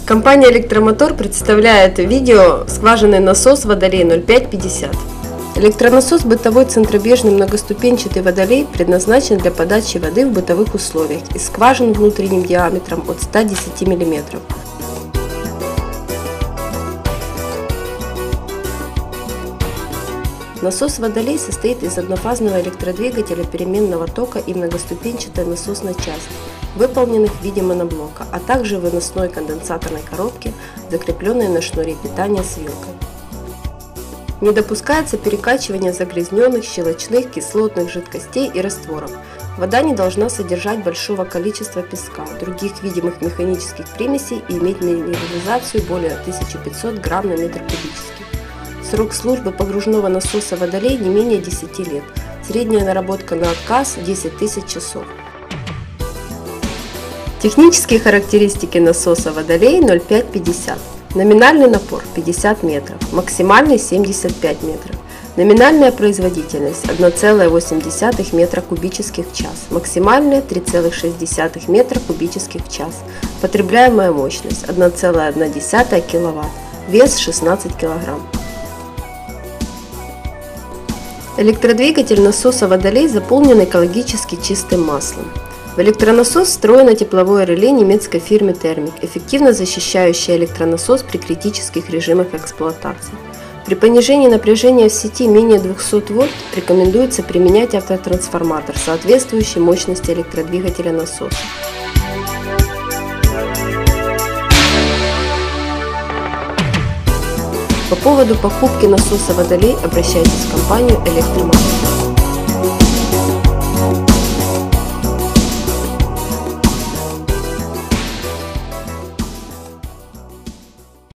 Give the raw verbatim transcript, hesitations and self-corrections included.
Компания «Электромотор» представляет видео «Скважинный насос Водолей ноль пять пятьдесят». Электронасос бытовой центробежный многоступенчатый водолей предназначен для подачи воды в бытовых условиях из скважин внутренним диаметром от ста десяти миллиметров. Насос Водолей состоит из однофазного электродвигателя переменного тока и многоступенчатой насосной части, выполненных в виде моноблока, а также выносной конденсаторной коробки, закрепленной на шнуре питания с вилкой. Не допускается перекачивание загрязненных, щелочных, кислотных жидкостей и растворов. Вода не должна содержать большого количества песка, других видимых механических примесей и иметь минерализацию более тысячи пятисот грамм на метр кубический. Срок службы погружного насоса Водолей не менее десяти лет. Средняя наработка на отказ десять тысяч часов. Технические характеристики насоса Водолей ноль пять пятьдесят. Номинальный напор пятьдесят метров, максимальный семьдесят пять метров. Номинальная производительность одна целая восемь десятых метра кубических в час, максимальная три целых шесть десятых метра кубических в час. Потребляемая мощность одна целая одна десятая киловатт, вес шестнадцать килограмм. Электродвигатель насоса Водолей заполнен экологически чистым маслом. В электронасос встроено тепловое реле немецкой фирмы Thermic, эффективно защищающее электронасос при критических режимах эксплуатации. При понижении напряжения в сети менее двухсот вольт рекомендуется применять автотрансформатор соответствующей мощности электродвигателя насоса. По поводу покупки насоса Водолей обращайтесь в компанию «Электромотор».